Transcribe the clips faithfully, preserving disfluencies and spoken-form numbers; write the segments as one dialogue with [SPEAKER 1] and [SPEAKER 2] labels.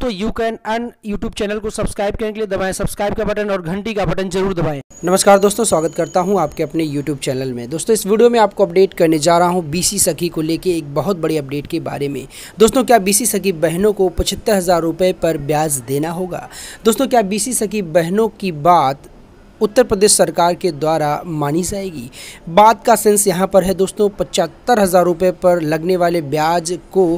[SPEAKER 1] दोस्तों you can earn YouTube channel को subscribe करने के लिए दबाएं सब्सक्राइब का बटन और घंटी का बटन जरूर दबाएं। नमस्कार दोस्तों, स्वागत करता हूं आपके अपने यूट्यूब चैनल में। दोस्तों इस वीडियो में आपको अपडेट करने जा रहा हूं बीसी सखी को लेके एक बहुत बड़ी अपडेट के बारे में। दोस्तों क्या बीसी सखी बहनों को पचहत्तर हज़ार रुपये पर ब्याज देना होगा? दोस्तों क्या बीसी सखी बहनों की बात उत्तर प्रदेश सरकार के द्वारा मानी जाएगी? बात का सेंस यहाँ पर है दोस्तों, पचहत्तर हज़ार रुपये पर लगने वाले ब्याज को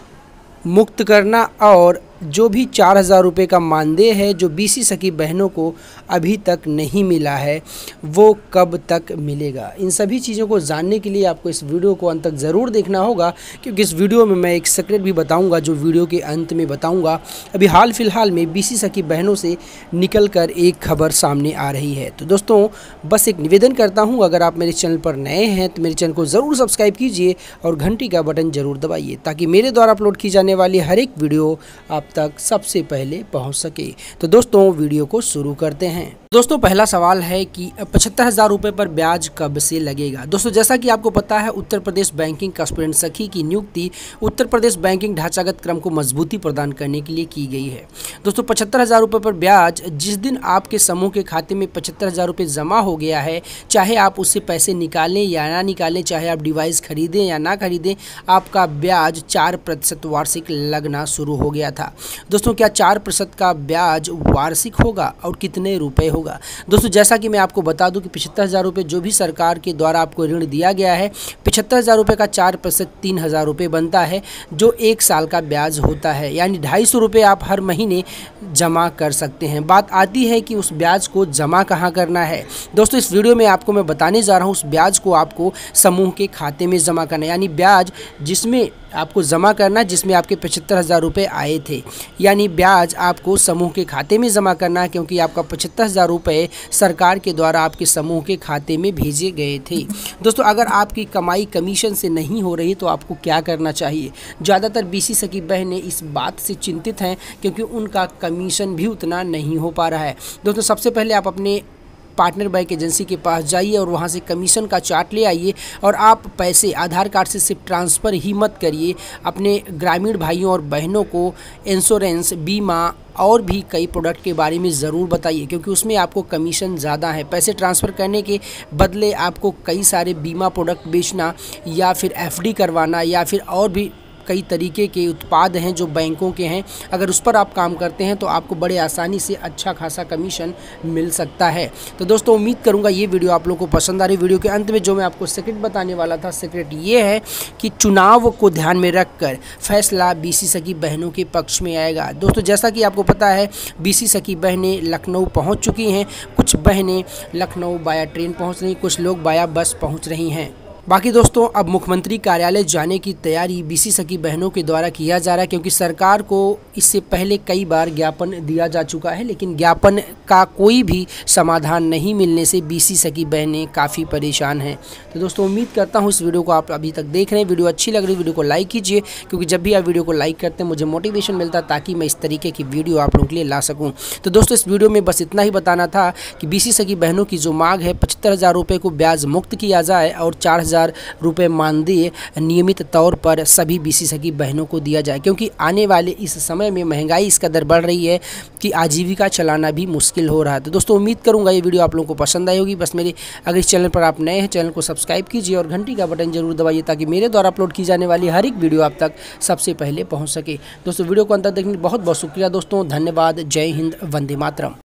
[SPEAKER 1] मुक्त करना और जो भी चार हज़ार रुपये का मानदेय है जो बीसी सखी बहनों को अभी तक नहीं मिला है वो कब तक मिलेगा। इन सभी चीज़ों को जानने के लिए आपको इस वीडियो को अंत तक ज़रूर देखना होगा, क्योंकि इस वीडियो में मैं एक सीक्रेट भी बताऊंगा जो वीडियो के अंत में बताऊंगा। अभी हाल फिलहाल में बीसी सखी बहनों से निकल कर एक खबर सामने आ रही है। तो दोस्तों बस एक निवेदन करता हूँ, अगर आप मेरे चैनल पर नए हैं तो मेरे चैनल को ज़रूर सब्सक्राइब कीजिए और घंटी का बटन ज़रूर दबाइए, ताकि मेरे द्वारा अपलोड की जाने वाली हर एक वीडियो आप तक सबसे पहले पहुंच सके। तो दोस्तों वीडियो को शुरू करते हैं। दोस्तों पहला सवाल है कि पचहत्तर हज़ार रुपये पर ब्याज कब से लगेगा? दोस्तों जैसा कि आपको पता है, उत्तर प्रदेश बैंकिंग कॉरपोरेशन सखी की नियुक्ति उत्तर प्रदेश बैंकिंग ढांचागत क्रम को मजबूती प्रदान करने के लिए की गई है। दोस्तों पचहत्तर हज़ार रुपये पर ब्याज जिस दिन आपके समूह के खाते में पचहत्तर हज़ार रुपये जमा हो गया है, चाहे आप उससे पैसे निकालें या ना निकालें, चाहे आप डिवाइस खरीदें या ना खरीदें, आपका ब्याज चार प्रतिशत वार्षिक लगना शुरू हो गया था। दोस्तों क्या चार प्रतिशत का ब्याज वार्षिक होगा और कितने रुपए होगा? दोस्तों जैसा कि मैं आपको बता दूं कि पचहत्तर हज़ार रुपये जो भी सरकार के द्वारा आपको ऋण दिया गया है, पचहत्तर हज़ार रुपये का चार प्रतिशत तीन हज़ार रुपये बनता है, जो एक साल का ब्याज होता है, यानी ढाई सौ रुपये आप हर महीने जमा कर सकते हैं। बात आती है कि उस ब्याज को जमा कहाँ करना है। दोस्तों इस वीडियो में आपको मैं बताने जा रहा हूँ उस ब्याज को आपको समूह के खाते में जमा करना है, यानी ब्याज जिसमें आपको जमा करना जिसमें आपके पचहत्तर हज़ार रुपये आए थे, यानी ब्याज आपको समूह के खाते में जमा करना है, क्योंकि आपका पचहत्तर हज़ार रुपये सरकार के द्वारा आपके समूह के खाते में भेजे गए थे। दोस्तों अगर आपकी कमाई कमीशन से नहीं हो रही तो आपको क्या करना चाहिए? ज़्यादातर बीसी सखी बहनें इस बात से चिंतित हैं क्योंकि उनका कमीशन भी उतना नहीं हो पा रहा है। दोस्तों सबसे पहले आप अपने पार्टनर बैंक एजेंसी के पास जाइए और वहाँ से कमीशन का चार्ट ले आइए और आप पैसे आधार कार्ड से सिर्फ ट्रांसफ़र ही मत करिए। अपने ग्रामीण भाइयों और बहनों को इंश्योरेंस, बीमा और भी कई प्रोडक्ट के बारे में ज़रूर बताइए, क्योंकि उसमें आपको कमीशन ज़्यादा है। पैसे ट्रांसफ़र करने के बदले आपको कई सारे बीमा प्रोडक्ट बेचना या फिर एफडी करवाना या फिर और भी कई तरीके के उत्पाद हैं जो बैंकों के हैं, अगर उस पर आप काम करते हैं तो आपको बड़े आसानी से अच्छा खासा कमीशन मिल सकता है। तो दोस्तों उम्मीद करूंगा ये वीडियो आप लोगों को पसंद आ रही। वीडियो के अंत में जो मैं आपको सीक्रेट बताने वाला था, सीक्रेट ये है कि चुनाव को ध्यान में रखकर फैसला बीसी सखी बहनों के पक्ष में आएगा। दोस्तों जैसा कि आपको पता है बीसी सखी बहनें लखनऊ पहुँच चुकी हैं, कुछ बहनें लखनऊ बाया ट्रेन पहुँच रही, कुछ लोग बाया बस पहुँच रही हैं। बाकी दोस्तों अब मुख्यमंत्री कार्यालय जाने की तैयारी बीसी सखी बहनों के द्वारा किया जा रहा है, क्योंकि सरकार को इससे पहले कई बार ज्ञापन दिया जा चुका है, लेकिन ज्ञापन का कोई भी समाधान नहीं मिलने से बीसी सखी बहनें काफ़ी परेशान हैं। तो दोस्तों उम्मीद करता हूँ इस वीडियो को आप अभी तक देख रहे हैं, वीडियो अच्छी लग रही वीडियो को लाइक कीजिए, क्योंकि जब भी आप वीडियो को लाइक करते हैं मुझे मोटिवेशन मिलता है ताकि मैं इस तरीके की वीडियो आप लोगों के लिए ला सकूँ। तो दोस्तों इस वीडियो में बस इतना ही बताना था कि बीसी सखी बहनों की जो मांग है पचहत्तर हज़ार रुपये को ब्याज मुक्त किया जाए और चार हज़ार रुपये मानदेय नियमित तौर पर सभी बीसी सखी बहनों को दिया जाए, क्योंकि आने वाले इस समय में महंगाई इस कदर बढ़ रही है कि आजीविका चलाना भी मुश्किल हो रहा है। तो दोस्तों उम्मीद करूंगा ये वीडियो आप लोगों को पसंद आई होगी। बस मेरे अगर इस चैनल पर आप नए हैं चैनल को सब्सक्राइब कीजिए और घंटी का बटन जरूर दबाइए, ताकि मेरे द्वारा अपलोड की जाने वाली हर एक वीडियो आप तक सबसे पहले पहुँच सके। दोस्तों वीडियो को अंत तक देखने के लिए बहुत बहुत शुक्रिया दोस्तों, धन्यवाद। जय हिंद, वंदे मातरम।